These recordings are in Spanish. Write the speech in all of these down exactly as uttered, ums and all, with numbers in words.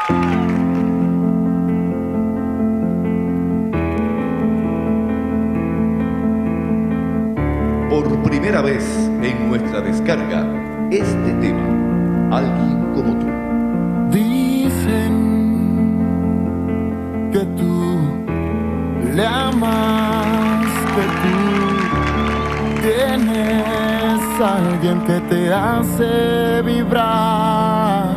Por primera vez en nuestra descarga, este tema, Alguien como tú. Dicen que tú le amas, que tú tienes a alguien que te hace vibrar.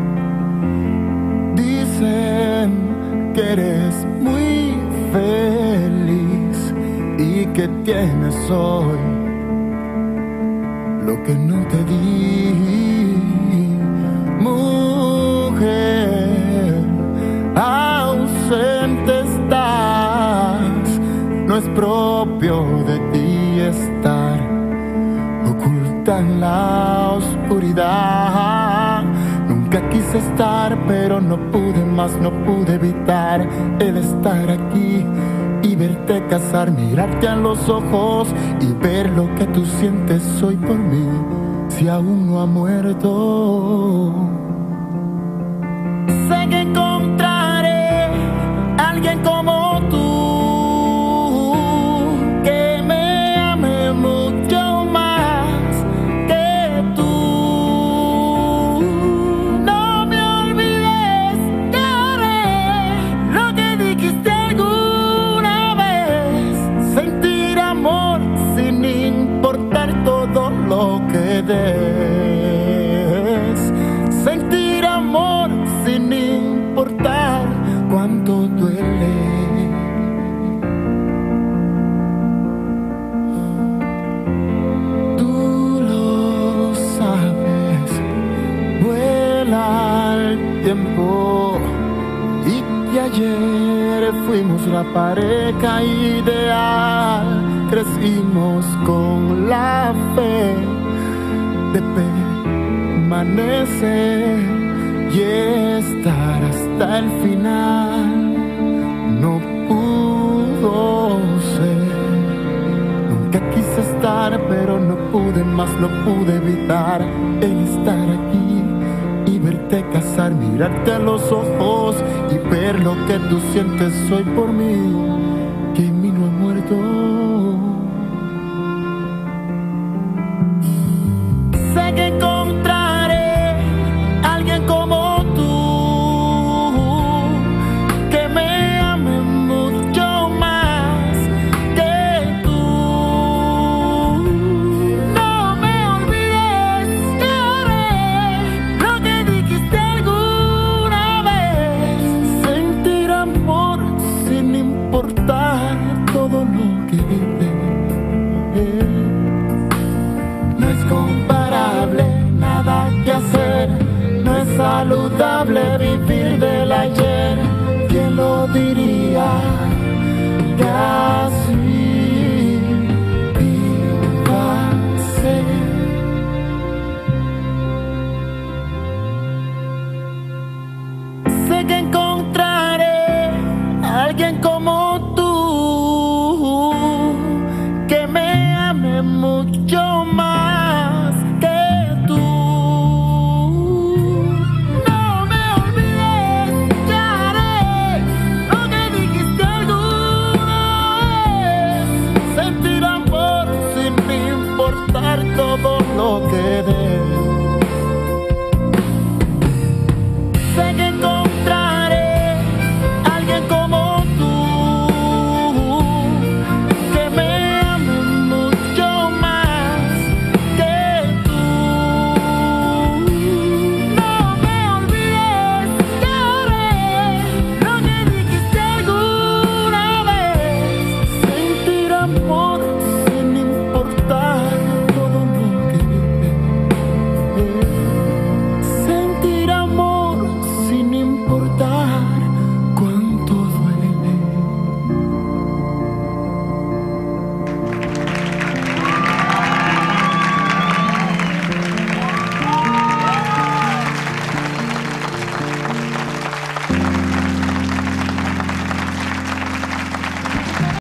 Dicen que eres muy feliz y que tienes hoy lo que no te di, mujer, ausente estás, no es propio de ti estar oculta en la oscuridad. Nunca quise estar, pero no pude más, no pude evitar el estar aquí y verte casar, mirarte a los ojos y ver lo que tú sientes hoy por mí, si aún no ha muerto. Sé que encontraré a alguien como tú, que me ame mucho más que tú. No me olvides que haré lo que dijiste alguna vez, sentir amor sin importar todo lo que des, sentir amor sin importar cuánto duele. Tú lo sabes, vuela el tiempo y que ayer fuimos la pareja ideal. Crecimos con la fe de permanecer y estar hasta el final. No pudo ser. Nunca quise estar, pero no pude más, no pude evitar el estar aquí y verte casar, mirarte a los ojos y ver lo que tú sientes hoy por mí.